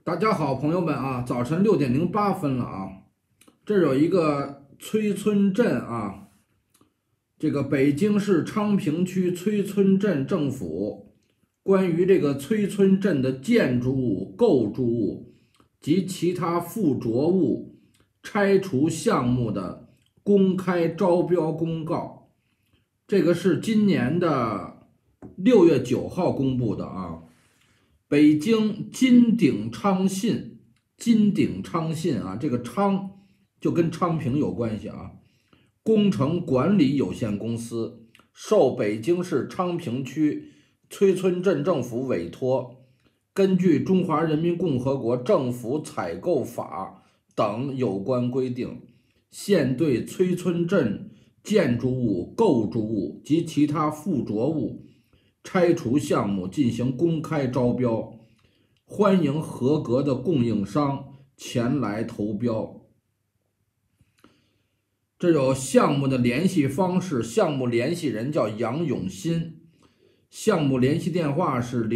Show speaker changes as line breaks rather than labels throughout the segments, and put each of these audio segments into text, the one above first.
大家好，朋友们啊，早晨6:08了啊，这有一个崔村镇啊，这个北京市昌平区崔村镇政府关于这个崔村镇的建筑物、构筑物及其他附着物拆除项目的公开招标公告，这个是今年的6月9号公布的啊。北京金鼎昌信啊，这个昌就跟昌平有关系啊。工程管理有限公司受北京市昌平区崔村镇政府委托，根据《中华人民共和国政府采购法》等有关规定，现对崔村镇建筑物、构筑物及其他附着物拆除项目进行公开招标，欢迎合格的供应商前来投标。这有项目的联系方式，项目联系人叫杨永新，项目联系电话是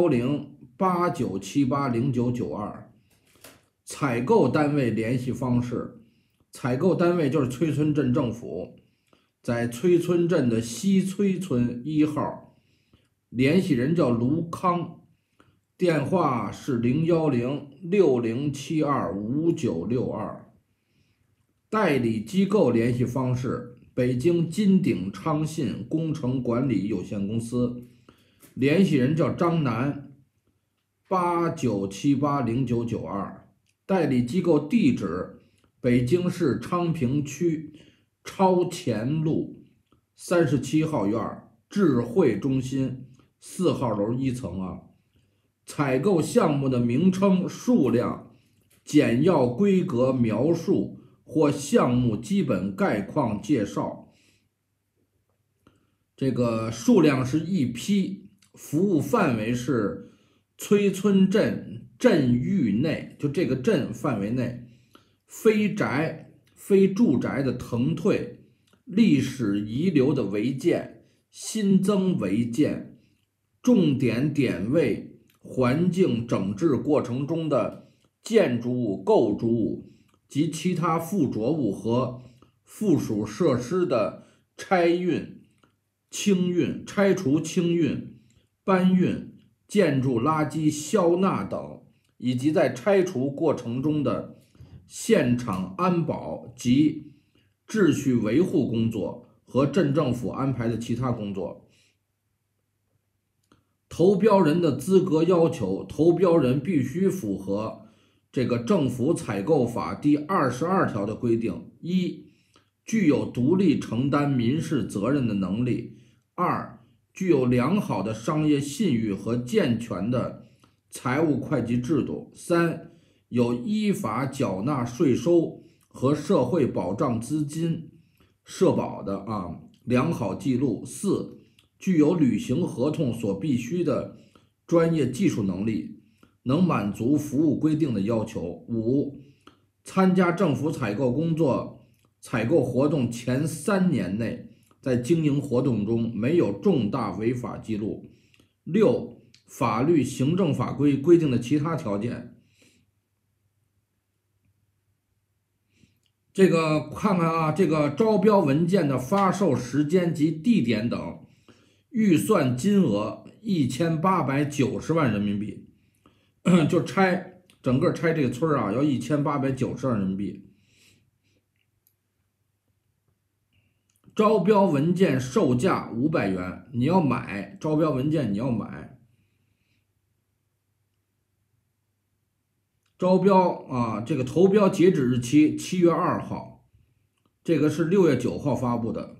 010-8978-0992。采购单位联系方式，采购单位就是崔村镇政府，在崔村镇的西崔村1号，联系人叫卢康，电话是010-6072-5962。代理机构联系方式：北京金鼎昌信工程管理有限公司，联系人叫张楠，8978-0992。代理机构地址：北京市昌平区超前路37号院智慧中心4号楼1层啊。采购项目的名称、数量、简要规格描述或项目基本概况介绍。这个数量是1批，服务范围是崔村镇镇域内，就这个镇范围内，非宅、非住宅的腾退、历史遗留的违建、新增违建、重点点位环境整治过程中的建筑物、构筑物及其他附着物和附属设施的拆运、清运、拆除清运、搬运、建筑垃圾消纳等，以及在拆除过程中的现场安保及秩序维护工作和镇政府安排的其他工作。投标人的资格要求：投标人必须符合这个政府采购法第22条的规定：一、具有独立承担民事责任的能力；二、具有良好的商业信誉和健全的财务会计制度；三、有依法缴纳税收和社会保障资金社保的良好记录；四、具有履行合同所必须的专业技术能力，能满足服务规定的要求；五、参加政府采购工作、采购活动前3年内，在经营活动中没有重大违法记录；六、法律、行政法规规定的其他条件。这个看看啊，这个招标文件的发售时间及地点等，预算金额1890万人民币，就整个拆这个村啊，要1890万人民币。招标文件售价500元，你要买招标文件，你要买。招标啊，这个投标截止日期7月2号，这个是6月9号发布的。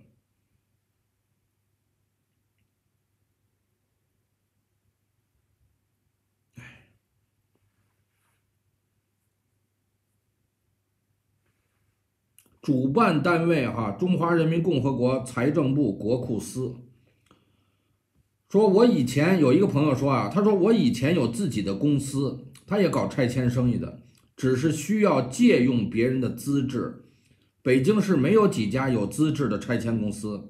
主办单位中华人民共和国财政部国库司。说我以前有一个朋友说啊，他说我以前有自己的公司，他也搞拆迁生意的，只是需要借用别人的资质。北京市没有几家有资质的拆迁公司。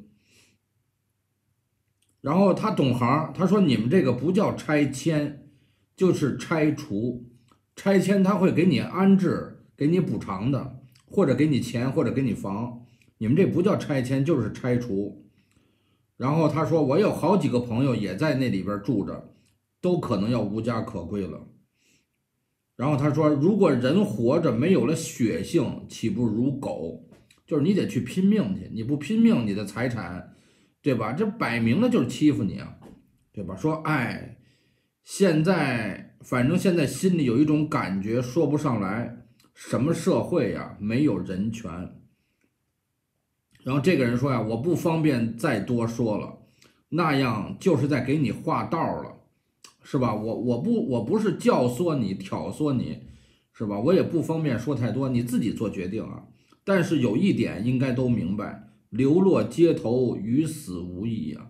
然后他懂行，他说你们这个不叫拆迁，就是拆除。 拆迁他会给你安置，给你补偿的，或者给你钱，或者给你房。你们这不叫拆迁，就是拆除。然后他说，我有好几个朋友也在那里边住着，都可能要无家可归了。然后他说，如果人活着没有了血性，岂不如狗？就是你得去拼命去，你不拼命，你的财产，对吧？这摆明了就是欺负你啊，对吧？说，哎，现在反正现在心里有一种感觉，说不上来，什么社会呀，没有人权。然后这个人说呀，我不方便再多说了，那样就是在给你画道了。是吧？我不是教唆你、挑唆你，是吧？我也不方便说太多，你自己做决定啊。但是有一点应该都明白，流落街头与死无异呀。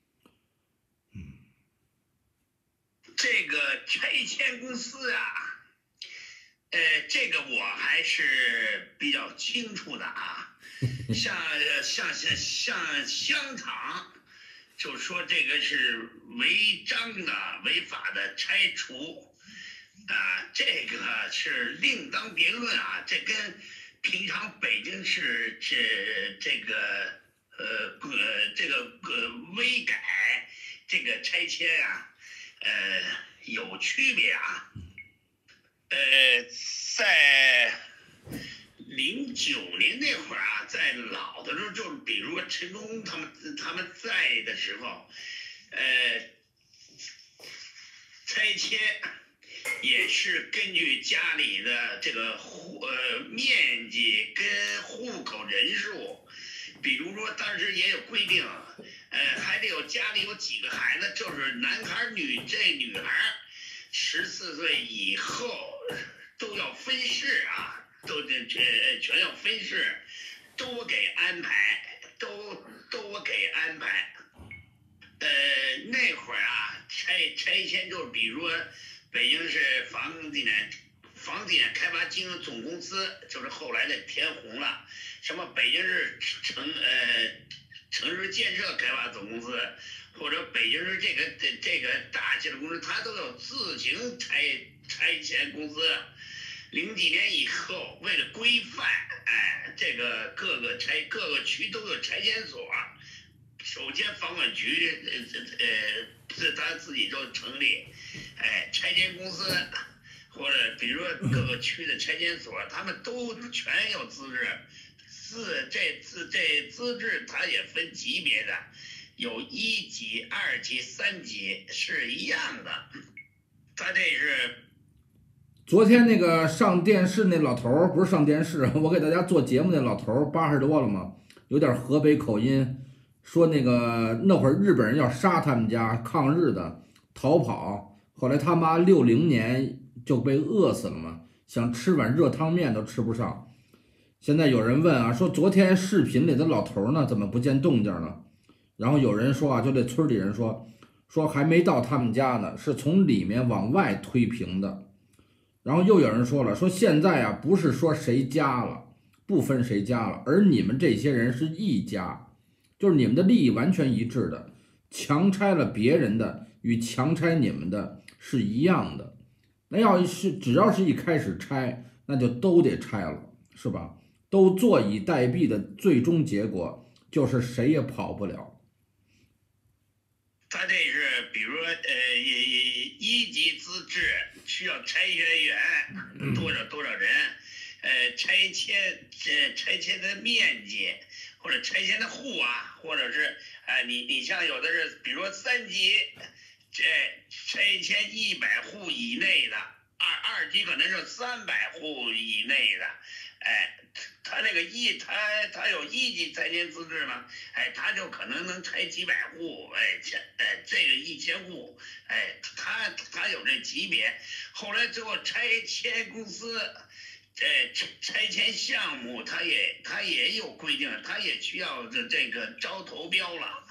这个拆迁公司啊，这个我还是比较清楚的啊。像香港，就说这个是违章的、违法的拆除啊，这个是另当别论啊。这跟平常北京市微改这个拆迁啊，有区别啊。在09年那会儿啊，在老的时候，就是比如说陈忠他们在的时候，拆迁也是根据家里的这个面积跟户口人数，比如说当时也有规定，还得有家里有几个孩子，就是男孩女孩14岁以后都要分室啊，全要分室，都给安排，都给安排。那会儿啊，拆迁就是比如说北京市房地产开发经营总公司，就是后来的天虹了，什么北京市城市建设开发总公司，或者北京市这个大型的公司，它都有自行拆迁公司。零几年以后，为了规范，这个各个区都有拆迁所。首先，房管局他自己就成立，拆迁公司，或者比如说各个区的拆迁所，他们都全有资质。这资质它也分级别的，有1级、2级、3级是一样的。他这是
昨天那个上电视那老头儿，不是上电视，我给大家做节目那老头儿80多了嘛，有点河北口音，说那会儿日本人要杀他们家抗日的，逃跑，后来他妈60年就被饿死了嘛，想吃碗热汤面都吃不上。现在有人问啊，说昨天视频里的老头儿呢，怎么不见动静了？然后有人说啊，就这村里人说还没到他们家呢，是从里面往外推平的。然后又有人说了，说现在啊，不是说谁家了，不分谁家了，而你们这些人是一家，就是你们的利益完全一致的，强拆了别人的与强拆你们的是一样的。那只要是一开始拆，那就都得拆了，是吧？都坐以待毙的最终结果就是谁也跑不了。
他这是比如说1级资质需要拆迁员多少人，拆迁的面积或者拆迁的户啊，或者是你像有的是比如说3级，拆迁100户以内的，二级可能是300户以内的，他那个他有1级拆迁资质嘛，他就可能能拆几百户，这个1000户，他有这级别。后来最后拆迁公司，拆迁项目，他也有规定，他也需要这个招投标了，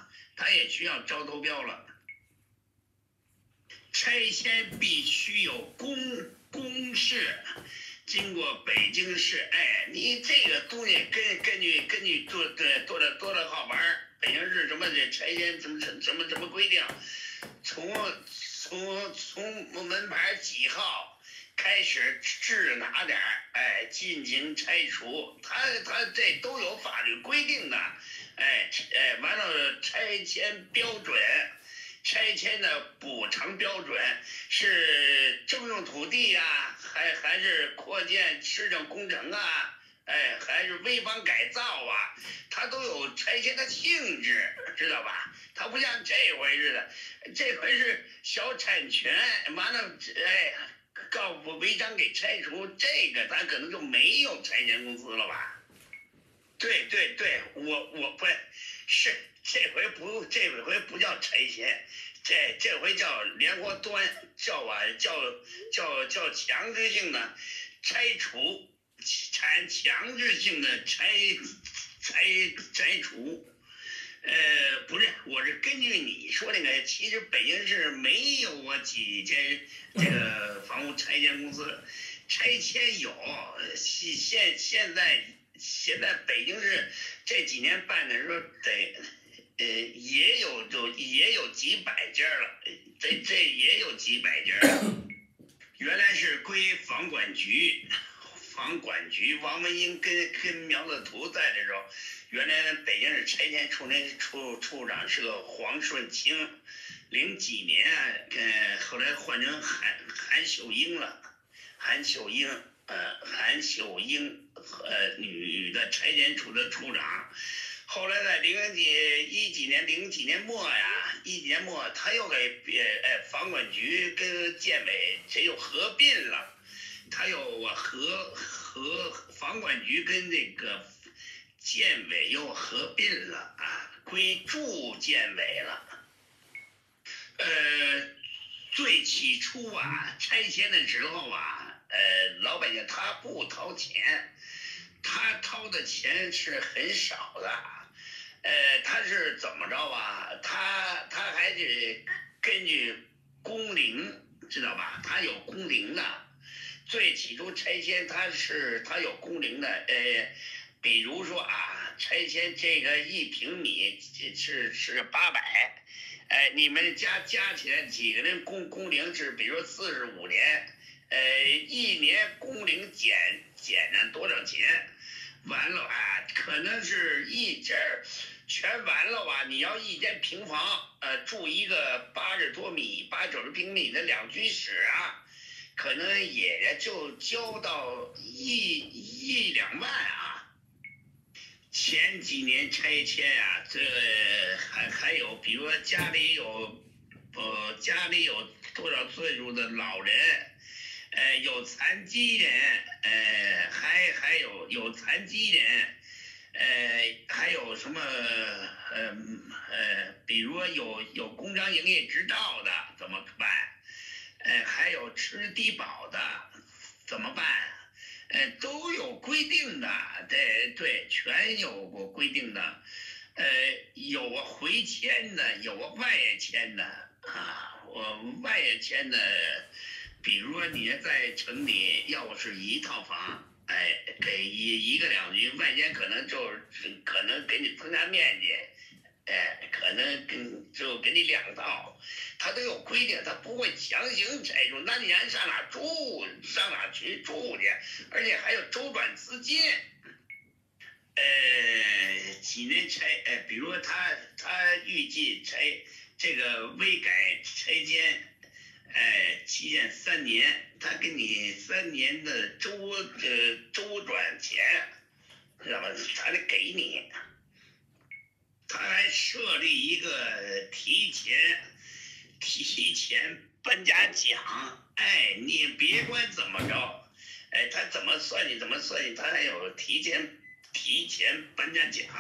拆迁必须有公示。经过北京市，你这个东西根据多少号牌，北京市什么这拆迁什么规定，从门牌几号开始治哪点儿，哎，进行拆除，他这都有法律规定的，完了拆迁标准。拆迁的补偿标准是征用土地啊，还是扩建市政工程啊，还是危房改造啊，它都有拆迁的性质，知道吧？它不像这回似的，这回是小产权，完了，告我违章给拆除，这个他可能就没有拆迁公司了吧？对，我不是这回不叫拆迁，这回叫莲花端，叫强制性的拆除，强制性的拆除。不是，我是根据你说那个，其实北京市没有几间这个房屋拆迁公司，拆迁有，现在北京市这几年办的时候得，也有几百家了，这也有几百家了，原来是归房管局。王文英跟苗子图在的时候，原来北京市拆迁处那处长是个黄顺清，00几年，后来换成韩秀英了，韩秀英，女的拆迁处的处长。后来在零几年末呀，10几年末，他又给房管局跟建委这又合并了。他又房管局跟那个建委又合并了啊，归住建委了。最起初啊，拆迁的时候啊，老百姓他不掏钱，他掏的钱是很少的。他是怎么着啊？他还得根据工龄，知道吧？他有工龄的。最起初拆迁它有工龄的，比如说啊，拆迁这个1平米是800，你们加起来几个人工龄是，比如说45年，1年工龄减了多少钱？完了啊，可能是一家全完了吧？你要一间平房，住一个80多米、80-90平米的2居室啊。可能也就交到1-2万啊。前几年拆迁啊，这还有，比如说家里有多少岁数的老人，有残疾人，还有残疾人，还有什么比如有工商营业执照的怎么办？还有吃低保的怎么办？都有规定的，对，全有过规定的。有回迁的，有外迁的啊。我外迁的，比如说你在城里，要是1套房，给一个2居，外迁可能给你增加面积。可能就给你2套，他都有规定，他不会强行拆除。那你让上哪住？上哪去住去？而且还有周转资金。几年拆，比如他预计拆这个微改拆迁，期限3年，他给你3年的周转钱，知道吧？他得给你。他还设立一个提前搬家奖，你别管怎么着，他怎么算计，他还有提前搬家奖，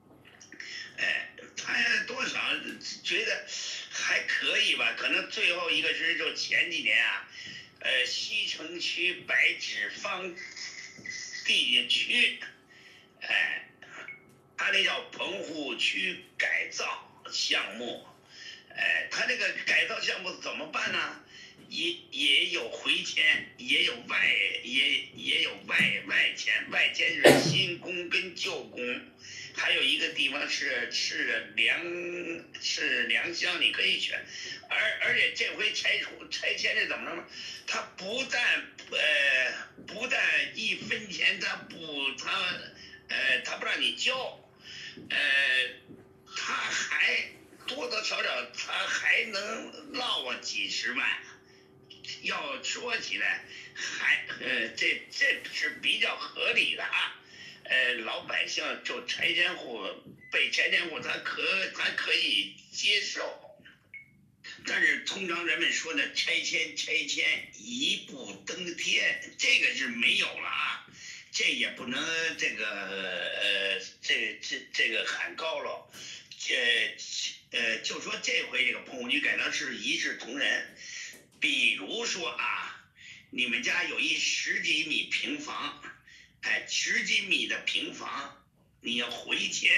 他多少觉得还可以吧？可能最后一个是就前几年啊，西城区白纸坊地区，他那叫棚户区改造项目，他这个改造项目怎么办呢？也有回迁，也有外迁，外迁是新工跟旧工， 还有一个地方是良乡，你可以选。而且这回拆迁是怎么着呢？他不但1分钱他不让你交，他还多多少少他还能落我几十万。要说起来，这是比较合理的啊。老百姓就被拆迁户，他可以接受。但是通常人们说的拆迁一步登天，这个是没有了啊，这也不能这个喊高了。就说这回这个棚户区改造是一视同仁。比如说啊，你们家有一10几米平房，10几米的平房，你要回迁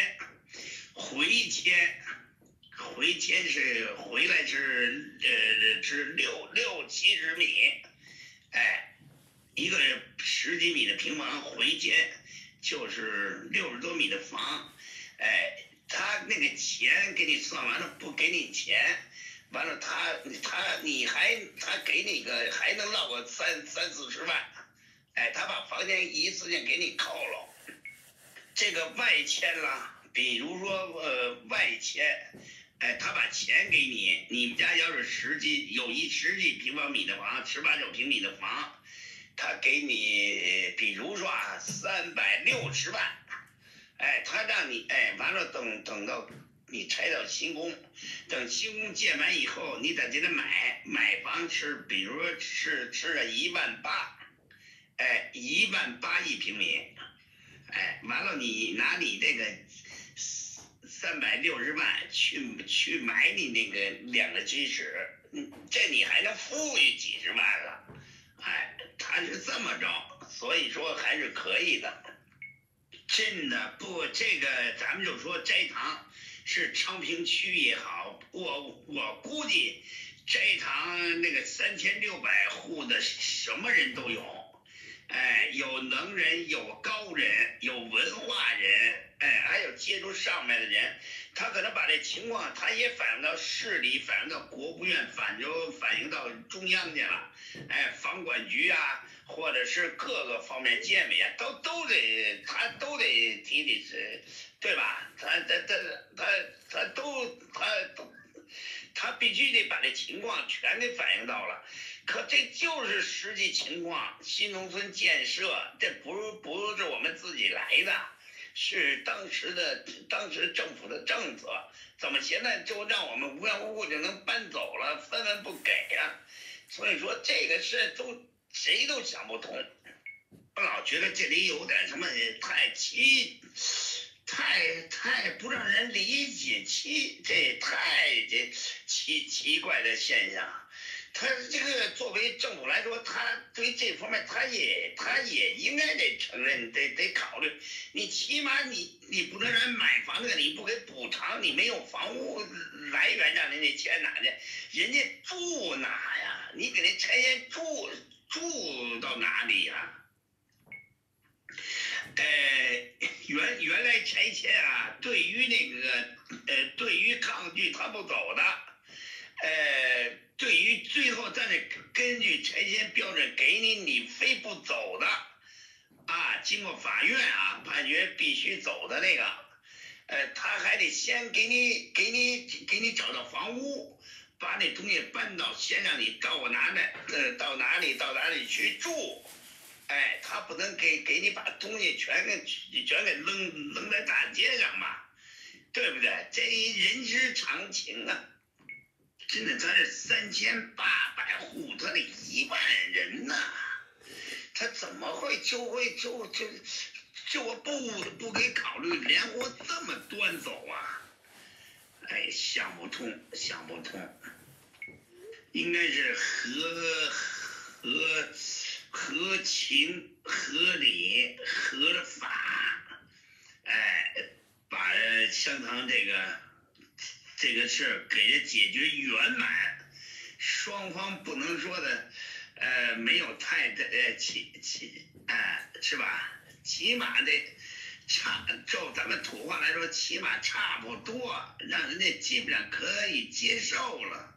是回来是6、70米，一个10几米的平房回迁就是60多米的房，他那个钱给你算完了，不给你钱。完了他给你个还能落个30-40万，他把房钱一次性给你扣了。这个外迁了，比如说外迁，他把钱给你，你们家要是有一10几平方米的房，18、19平米的房，他给你比如说360万，他让你完了等到你拆到新宫，等新宫建完以后，你再给他买房是，比如说是18000，18000一平米，完了你拿你这个360万去买你那个2个居室，这你还能富裕几十万了，他是这么着，所以说还是可以的。真的不，这个咱们就说斋堂。是昌平区也好，我估计这堂那个3600户的什么人都有，有能人，有高人，有文化人，还有接触上面的人，他可能把这情况他也反映到市里，反映到国务院，反映到中央去了，房管局啊，或者是各个方面建委啊，都得提，对吧？他必须得把这情况全给反映到了，可这就是实际情况。新农村建设，这不是我们自己来的，是当时政府的政策。怎么现在就让我们无缘无故就能搬走了，分文不给啊？所以说这个事谁都想不通。我老觉得这里有点什么太不让人理解，奇怪的现象。他这个作为政府来说，他对这方面他也应该得承认，得考虑。你起码你不能让人买房子，你不给补偿，你没有房屋来源，让人家钱哪去？人家住哪呀？你给人拆迁住到哪里呀？原来拆迁啊，对于抗拒他不走的，对于最后咱得根据拆迁标准给你非不走的，经过法院判决必须走的那个，他还得先给你找到房屋，把那东西搬到，先让你照顾拿来，到哪里去住。他不能给你把东西全给扔在大街上吧，对不对？这人之常情啊。真的，咱这3800户，他得1万人呐，他怎么会就不给考虑，连活这么端走啊？想不通。应该是合情合理合法，把香堂这个事儿给它解决圆满，双方不能说的是吧？起码照咱们土话来说，起码差不多，让人家基本上可以接受了。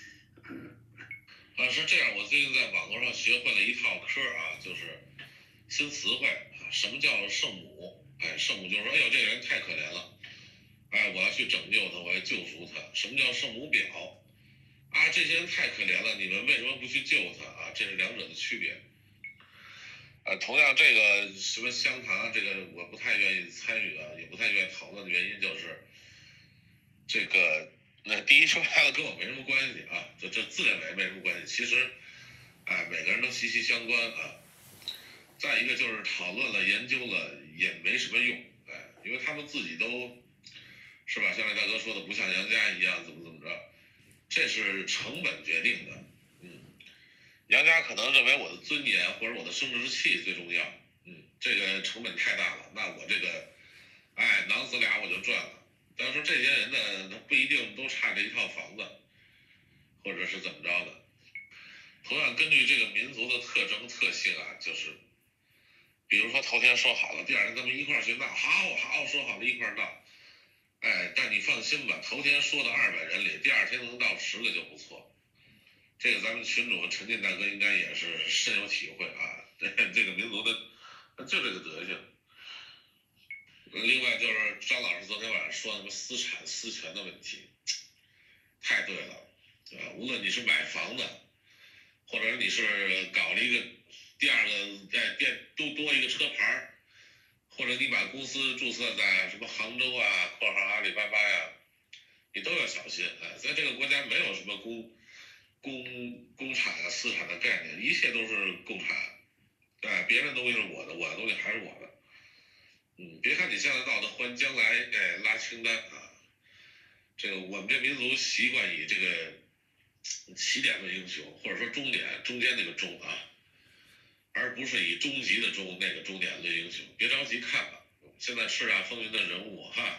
是这样，我最近在网络上学会了一套嗑啊，就是新词汇啊，什么叫圣母？圣母就是说，哎呦，这个人太可怜了，我要去拯救他，我要救赎他。什么叫圣母婊？啊，这些人太可怜了，你们为什么不去救他啊？这是两者的区别。同样这个什么香堂，这个我不太愿意参与啊，也不太愿意讨论的原因就是，这个那第一说白了跟我没什么关系啊，这自认为没什么关系，其实，每个人都息息相关啊。再一个就是讨论了、研究了也没什么用，因为他们自己都，是吧？像这大哥说的，不像杨家一样怎么着，这是成本决定的。杨家可能认为我的尊严或者我的生殖器最重要，这个成本太大了，那我这个，囊死俩我就赚了。但是说这些人呢，他不一定都差这一套房子，或者是怎么着的。同样根据这个民族的特征特性啊，就是，比如说头天说好了，第二天咱们一块儿去闹，好说好了一块儿闹，但你放心吧，头天说的200人里，第二天能到10个就不错。这个咱们群主陈进大哥应该也是深有体会啊，这个民族的就这个德行。另外就是张老师昨天晚上说什么私产私权的问题，太对了，无论你是买房子，或者你是搞了一个第二个多一个车牌，或者你把公司注册在什么杭州啊（括号阿里巴巴呀），你都要小心。在这个国家没有什么公产啊私产的概念，一切都是共产，别人东西是我的，我的东西还是我的。别看你现在闹得欢，将来拉清单啊。这个我们这民族习惯以这个起点论英雄，或者说终点中间那个终啊，而不是以终极的终那个终点论英雄。别着急看吧，现在叱咤风云的人物哈，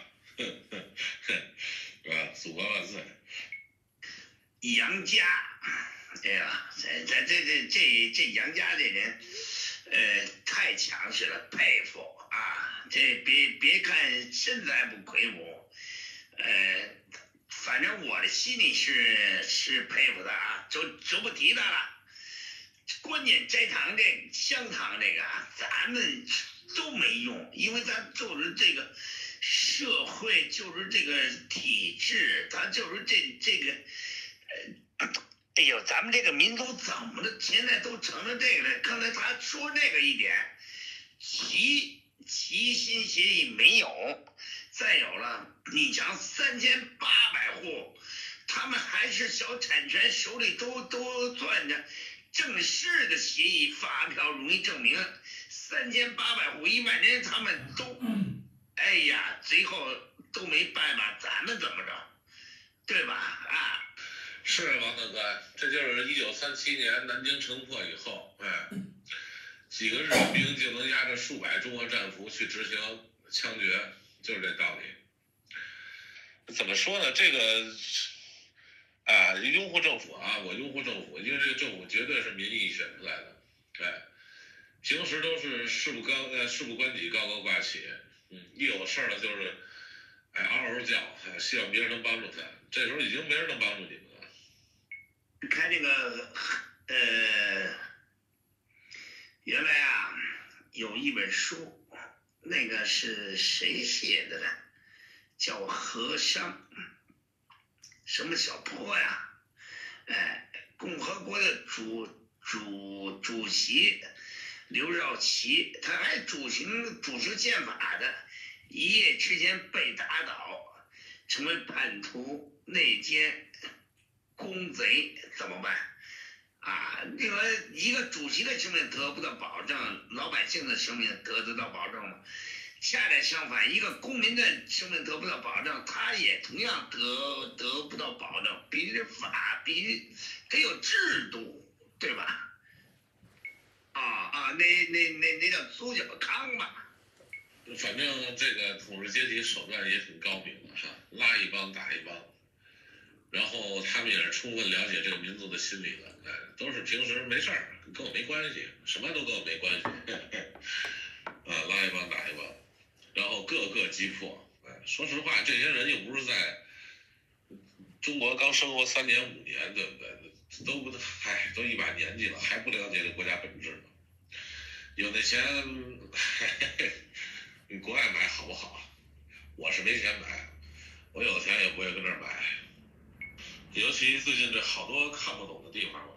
是吧？祖国万岁！
杨家，哎呀，这杨家这人，太强势了，佩服啊！这别看身材不魁梧，反正我的心里是佩服他啊，就不提他了。关键斋堂香堂这个啊，咱们都没用，因为咱就是这个社会，就是这个体制，咱就是这个。哎呦，咱们这个民族怎么的，现在都成了这个了？刚才他说那个一点，齐心协议没有，再有了，你讲3800户，他们还是小产权，手里都攥着正式的协议发票，容易证明3800户1万人，他们都，哎呀，最后都没办法，咱们怎么着，对吧？啊。
是王大哥，这就是1937年南京城破以后，几个日本兵就能押着数百中国战俘去执行枪决，就是这道理。怎么说呢？这个拥护政府啊，我拥护政府，因为这个政府绝对是民意选出来的，平时都是事不关己，高高挂起，一有事了就是嗷嗷叫，希望别人能帮助他，这时候已经没人能帮助你们。
看这个，原来啊有一本书，那个是谁写的呢？叫和商，什么小坡呀？共和国的主席刘少奇，他还主持宪法的，一夜之间被打倒，成为叛徒、内奸。公贼怎么办啊？那个一个主席的生命得不到保障，老百姓的生命得到保证吗？恰恰相反，一个公民的生命得不到保障，他也同样得不到保障。比这法比得有制度，对吧？那叫苏小康吧。
反正这个统治阶级手段也挺高明的哈，拉一帮打一帮。然后他们也是充分了解这个民族的心理的，都是平时没事儿，跟我没关系，什么都跟我没关系，拉一帮打一帮，然后个击破。说实话，这些人又不是在中国刚生活3年5年，对不对？都一把年纪了，还不了解这国家本质吗？有那钱，你国外买好不好？我是没钱买，我有钱也不会跟这儿买。尤其最近这好多看不懂的地方，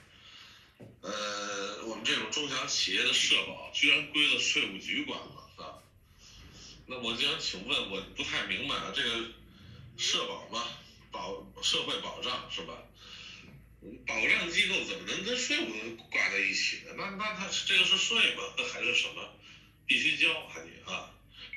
我们这种中小企业的社保居然归了税务局管了，是吧？那我就想请问，我不太明白啊，这个社保嘛，社会保障是吧？保障机构怎么能跟税务挂在一起呢？那它这个是税吗？还是什么？必须交还得啊？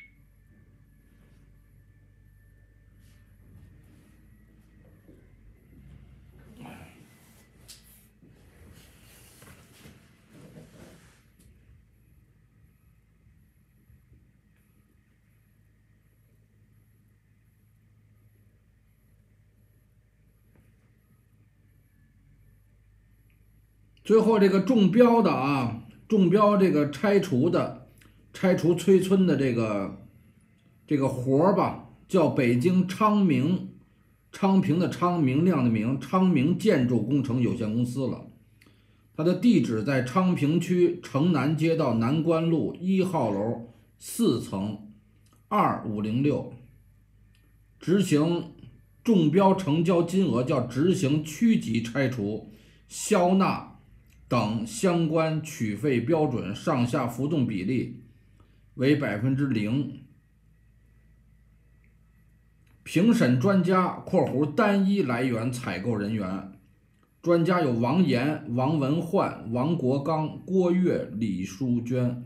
最后这个中标的啊，中标这个拆除催村的这个活儿吧，叫北京昌平的昌，明亮的明，昌明建筑工程有限公司了。它的地址在昌平区城南街道南关路1号楼4层2506，执行中标成交金额叫执行区级拆除、销纳等相关取费标准上下浮动比例为0%。评审专家（单一来源采购人员）专家有王岩、王文焕、王国刚、郭跃、李淑娟。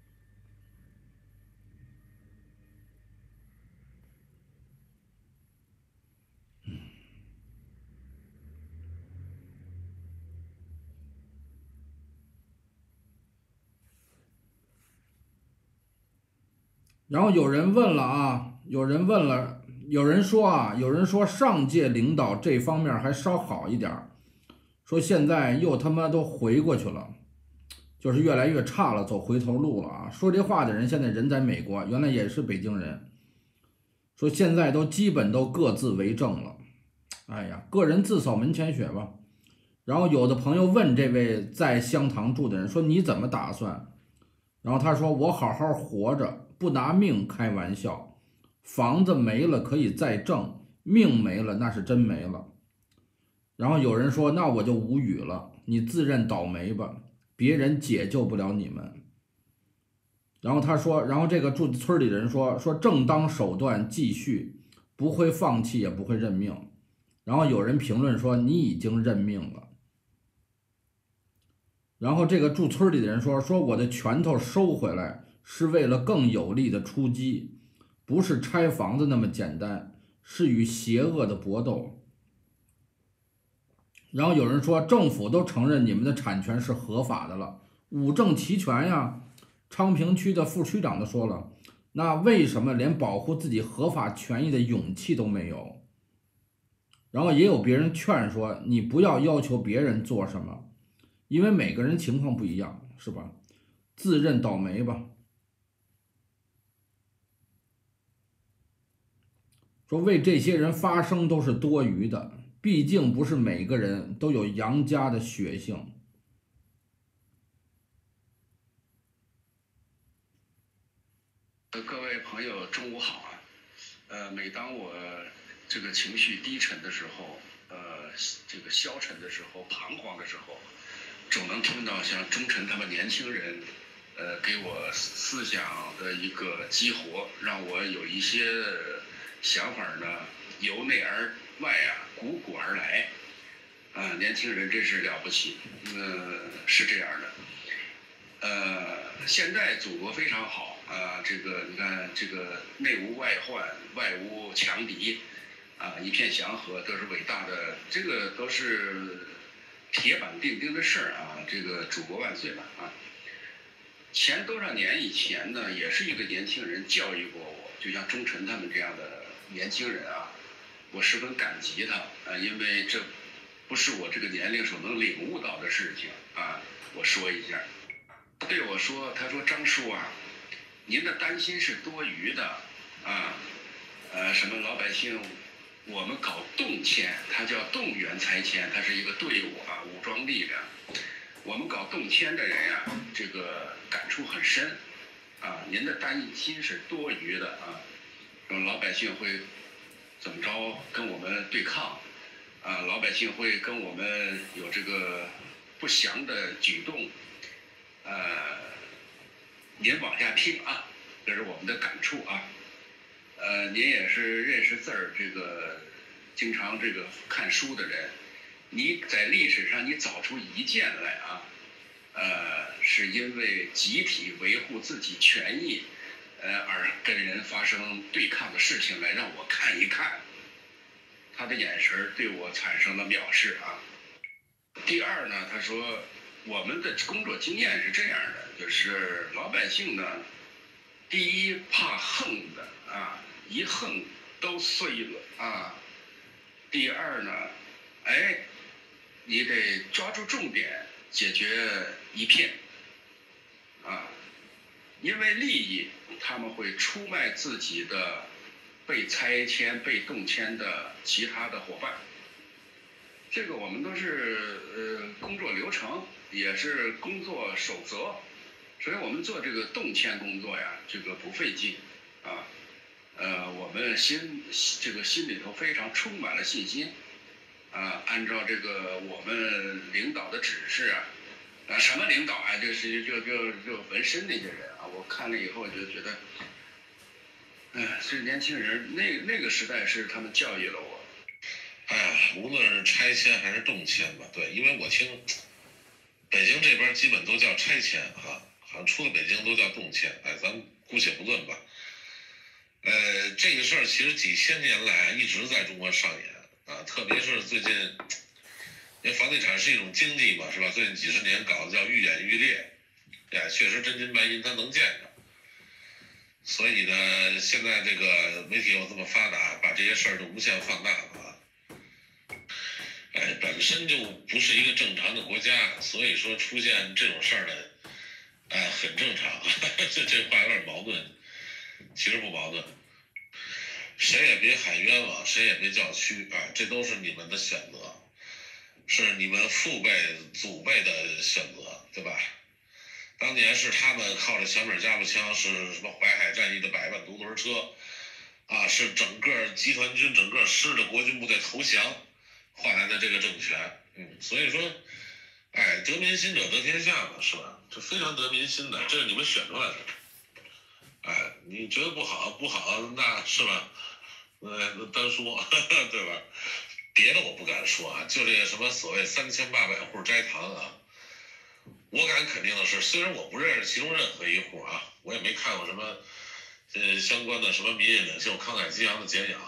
然后有人问了，有人说上届领导这方面还稍好一点，说现在又他妈都回过去了，就是越来越差了，走回头路了啊！说这话的人现在人在美国，原来也是北京人，说现在都基本都各自为政了。哎呀，个人自扫门前雪吧。然后有的朋友问这位在香堂住的人说你怎么打算？然后他说我好好活着，不拿命开玩笑，房子没了可以再挣，命没了那是真没了。然后有人说那我就无语了，你自认倒霉吧，别人解救不了你们。然后他说，然后这个住村里人说正当手段继续，不会放弃也不会认命。然后有人评论说你已经认命了。然后这个住村里的人说我的拳头收回来是为了更有力的出击，不是拆房子那么简单，是与邪恶的搏斗。然后有人说政府都承认你们的产权是合法的了，五证齐全呀。昌平区的副区长都说了，那为什么连保护自己合法权益的勇气都没有？然后也有别人劝说你不要要求别人做什么，因为每个人情况不一样，是吧？自认倒霉吧。说为这些人发声都是多余的，毕竟不是每个人都有杨家的血性。
各位朋友，中午好啊！每当我这个情绪低沉的时候，这个消沉的时候，彷徨的时候，总能听到像钟晨他们年轻人，给我思想的一个激活，让我有一些想法呢，由内而外啊，汩汩而来。年轻人真是了不起，是这样的。现在祖国非常好。这个你看，这个内无外患，外无强敌，一片祥和，都是伟大的，这个都是铁板钉钉的事儿啊！这个祖国万岁吧啊！前多少年以前呢，也是一个年轻人教育过我，就像钟晨他们这样的年轻人啊，我十分感激他因为这不是我这个年龄所能领悟到的事情啊。我说一下，对我说，他说张叔啊。您的担心是多余的啊，什么老百姓，我们搞动迁，它叫动员拆迁，它是一个队伍啊，武装力量。我们搞动迁的人呀，这个感触很深，啊，您的担心是多余的啊，老百姓会怎么着跟我们对抗，啊，老百姓会跟我们有这个不祥的举动，您往下听啊，这是我们的感触啊。您也是认识字儿，这个经常这个看书的人，你在历史上你找出一件来啊，是因为集体维护自己权益，而跟人发生对抗的事情来，让我看一看。他的眼神对我产生了藐视啊。第二呢，他说我们的工作经验是这样的，就是老百姓呢，第一怕横的啊，一横都碎了啊。第二呢，你得抓住重点，解决一片啊，因为利益，他们会出卖自己的被拆迁、被动迁的其他的伙伴。这个我们都是工作流程，也是工作守则，所以我们做这个动迁工作呀，这个不费劲啊。我们心里头非常充满了信心啊，按照这个我们领导的指示啊，什么领导啊，就是就纹身那些人啊，我看了以后就觉得，这年轻人那个时代是他们教育了我。
无论是拆迁还是动迁吧，对，因为我听北京这边基本都叫拆迁哈，好像出了北京都叫动迁，咱们姑且不论吧。这个事儿其实几千年来一直在中国上演啊，特别是最近，因为房地产是一种经济嘛，是吧？最近几十年搞的叫愈演愈烈，确实真金白银它能见着。所以呢，现在这个媒体又这么发达，把这些事儿就无限放大了。本身就不是一个正常的国家，所以说出现这种事儿呢，很正常。这话有点矛盾，其实不矛盾。谁也别喊冤枉，谁也别叫屈啊，这都是你们的选择，是你们父辈、祖辈的选择，对吧？当年是他们靠着小米加步枪，是什么淮海战役的100万独轮车，啊，是整个集团军、整个师的国军部队投降换来的这个政权，所以说，得民心者得天下嘛，是吧？这非常得民心的，这是你们选出来的。你觉得不好，那是吧？那单说，对吧？别的我不敢说啊，就这个什么所谓3800户斋堂啊，我敢肯定的是，虽然我不认识其中任何一户啊，我也没看过什么相关的什么民意领袖慷慨激昂的简讲。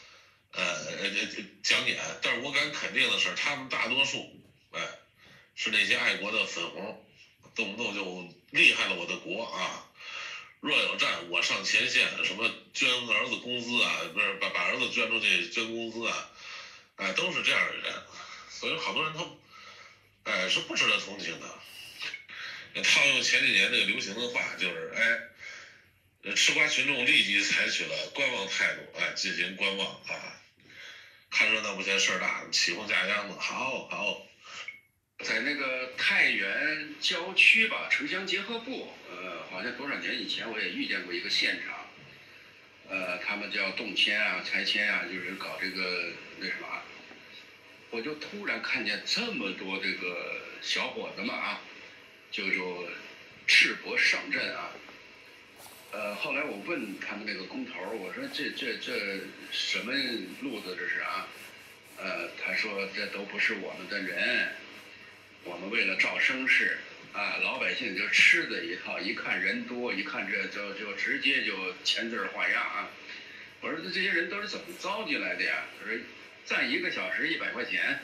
讲演，但是我敢肯定的是，他们大多数，是那些爱国的粉红，动不动就厉害了我的国啊！若有战，我上前线，什么捐儿子工资啊，不是把儿子捐出去捐工资啊，都是这样的人，所以好多人他，是不值得同情的。套用前几年那个流行的话，就是吃瓜群众立即采取了观望态度，进行观望啊。看热闹不嫌事儿大，起哄架秧子，好。
在那个太原郊区吧，城乡结合部，好像多少年以前我也遇见过一个现场，他们叫动迁啊、拆迁啊，就是搞这个那什么，我就突然看见这么多这个小伙子们啊，就赤膊上阵啊。后来我问他们那个工头，我说这什么路子这是啊？他说这都不是我们的人，我们为了造声势啊，老百姓就吃这一套，一看人多，一看这就直接就签字画押啊。我说这些人都是怎么招进来的呀？他说站1个小时100块钱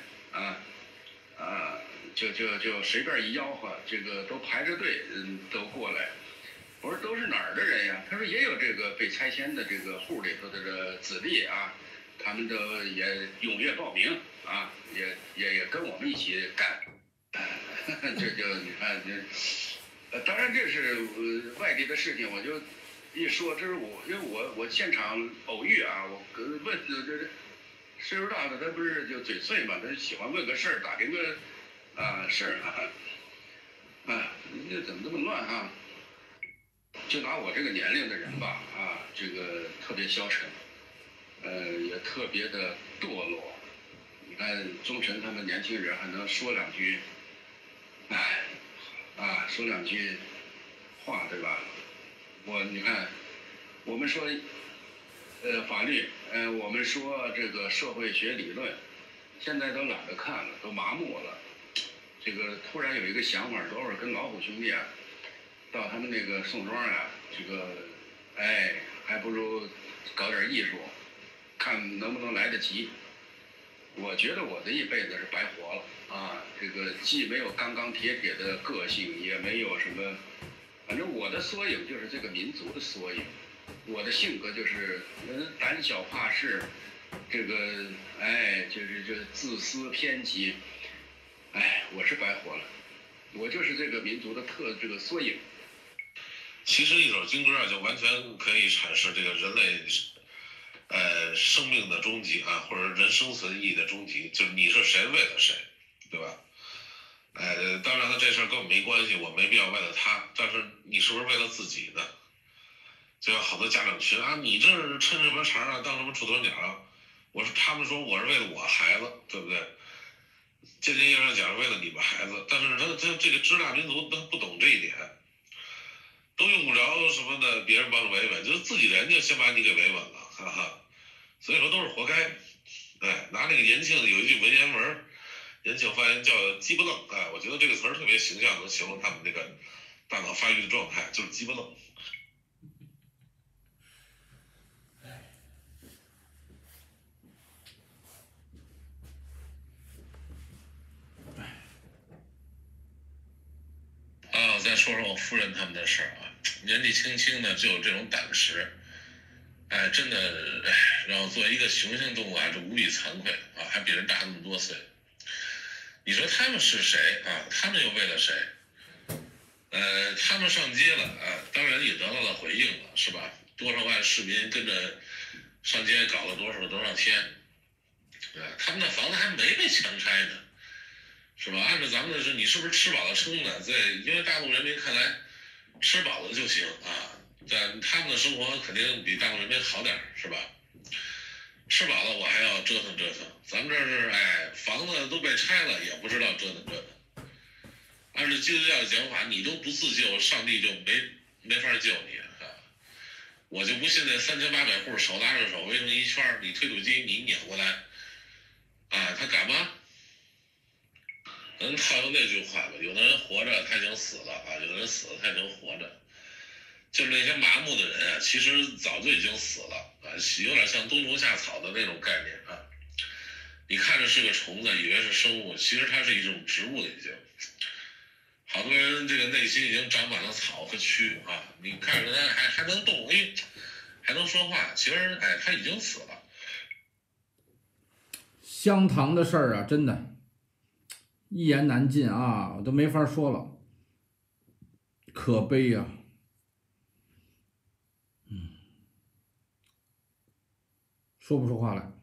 就随便一吆喝，这个都排着队都过来。我说都是哪儿的人呀？他说也有这个被拆迁的这个户里头的这子弟啊，他们都也踊跃报名啊，也跟我们一起干。这就你看这，当然这是外地的事情，我就一说，这是因为我现场偶遇啊，我问这岁数大的他不是就嘴碎嘛，他喜欢问个事儿，打听个事儿啊，你这怎么这么乱啊？就拿我这个年龄的人吧，这个特别消沉，也特别的堕落。你看忠臣他们年轻人还能说两句，说两句话，对吧？你看，我们说法律，我们说这个社会学理论，现在都懒得看了，都麻木了。这个突然有一个想法，等会儿跟老虎兄弟到他们那个宋庄这个，还不如搞点艺术，看能不能来得及。我觉得我的一辈子是白活了这个既没有钢钢铁铁的个性，也没有什么，反正我的缩影就是这个民族的缩影。我的性格就是胆小怕事，这个就是这自私偏激，我是白活了，我就是这个民族的这个缩影。
其实一首京歌就完全可以阐释这个人类生命的终极或者人生存意义的终极，就是你是谁为了谁，对吧？当然了，这事儿跟我没关系，我没必要为了他，但是你是不是为了自己呢？就有好多家长群你这是抻什么肠当什么出头鸟他们说我是为了我孩子，对不对？渐渐意义上讲是为了你们孩子，但是他这个支那民族他不懂这一点，都用不着什么的别人帮着维稳，就是自己人就先把你给维稳了，哈哈。所以说都是活该。拿那个延庆有一句文言文，延庆发言叫鸡不愣，我觉得这个词儿特别形象，能形容他们这个大脑发育的状态，就是鸡不愣。再说说我夫人他们的事儿年纪轻轻的就有这种胆识，真的，让我作为一个雄性动物这无比惭愧还比人大那么多岁。你说他们是谁他们又为了谁？他们上街了当然也得到了回应了，是吧？多少万市民跟着上街搞了多少天，他们的房子还没被强拆呢，是吧？按照咱们的是，你是不是吃饱了撑的？因为大陆人民看来，吃饱了就行但他们的生活肯定比大陆人民好点，是吧？吃饱了我还要折腾折腾，咱们这是房子都被拆了也不知道折腾折腾。按照基督教的讲法，你都不自救，上帝就没法救你我就不信那3800户手拉着手围成一圈，你推土机你撵过来他敢吗？能套用那句话吧，有的人活着他已经死了有的人死了他已经活着。就是那些麻木的人其实早就已经死了有点像冬虫夏草的那种概念你看着是个虫子，以为是生物，其实它是一种植物了已经。好多人这个内心已经长满了草和蛆你看着他还能动，还能说话，其实他已经死了。
香堂的事儿真的一言难尽我都没法说了，可悲呀。说不出话来。